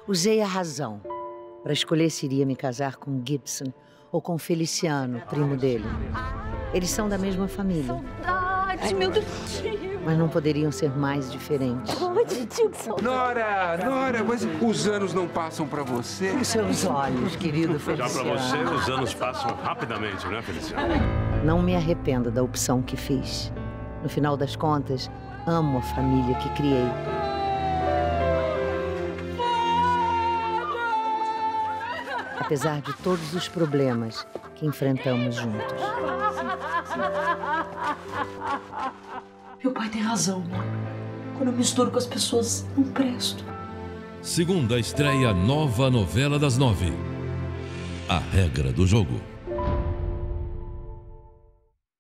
Usei a razão para escolher se iria me casar com Gibson ou com Feliciano, primo dele. Eles são da mesma família. Saudade, meu Deus. Mas não poderiam ser mais diferentes. Pode, tio, que saudade. Nora, mas os anos não passam pra você? Os seus olhos, querido Feliciano. Já pra você, os anos passam rapidamente, né, Feliciano? Não me arrependo da opção que fiz. No final das contas, amo a família que criei. Apesar de todos os problemas que enfrentamos juntos. Meu pai tem razão. Quando eu misturo com as pessoas, não presto. Segunda estreia, nova novela das 9. A regra do jogo.